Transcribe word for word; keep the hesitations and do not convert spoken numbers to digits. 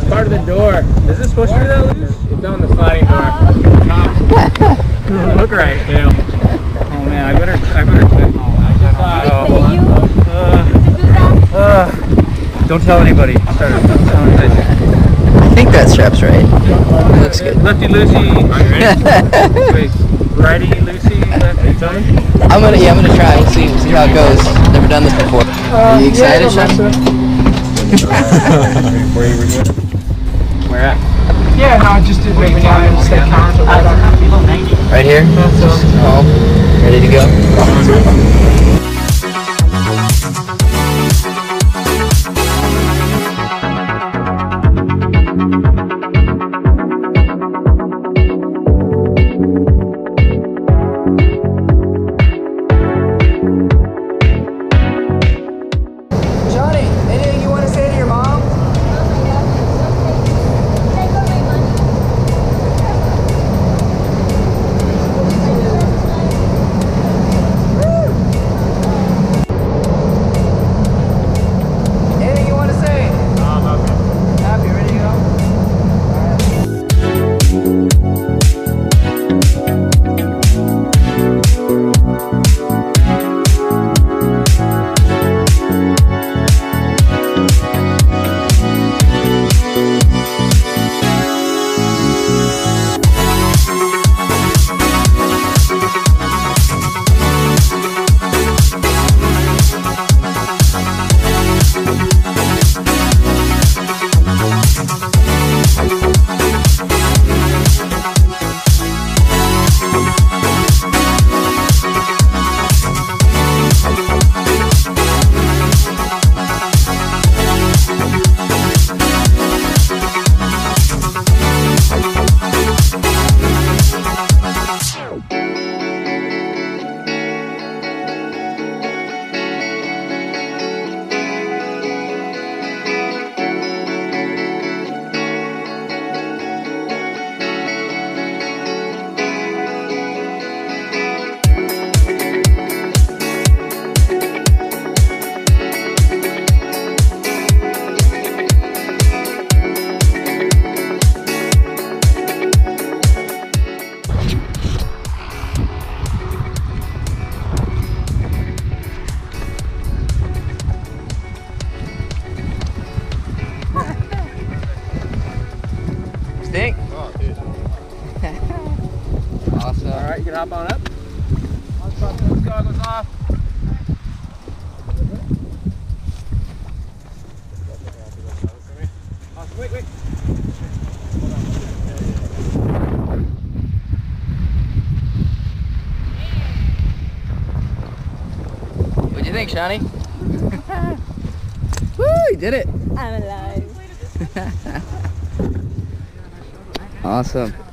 part of the door. Is this supposed to be that loose? It's on the sliding door. Look right, Dale. Oh man, I better, I better. Oh, uh, uh, don't tell anybody. Sorry, don't tell anybody. I think that strap's right. It looks good. Lefty loosey. Wait, righty loosey. Lefty tummy. I'm gonna, yeah, I'm gonna try. We'll see, we'll see how it goes. Never done this before. Uh, Are you excited, yeah, Sean? Where you were doing? Where at? Yeah, no, I just did make time to stay count. Right here? Just calm. Ready to go? Stink? Oh, dude. Awesome. Alright, you can hop on up. Let's pop those goggles off. Wait, wait. What'd you think, Shawnee? Woo, you did it. I'm alive. Awesome.